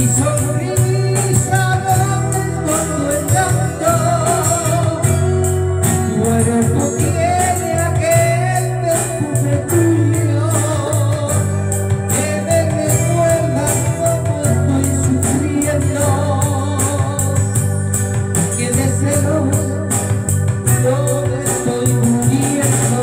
sonrisa donde escondo el llanto. Tu cuerpo tiene aquel perfume tuyo que me recuerda cómo estoy sufriendo, que de celos yo me estoy muriendo.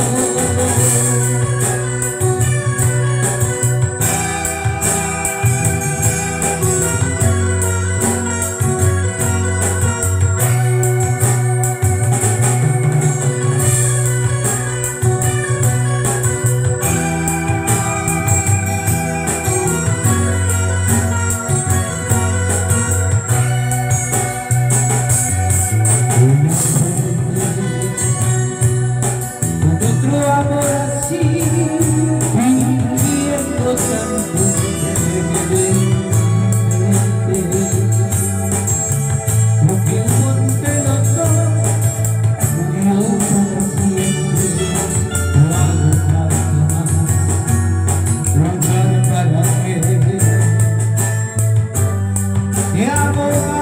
Con otro amor así, viviendo tanto, se me quedó en mi mente. Lo que entre los dos murió para siempre. No hago nada más, luchar para que te amo.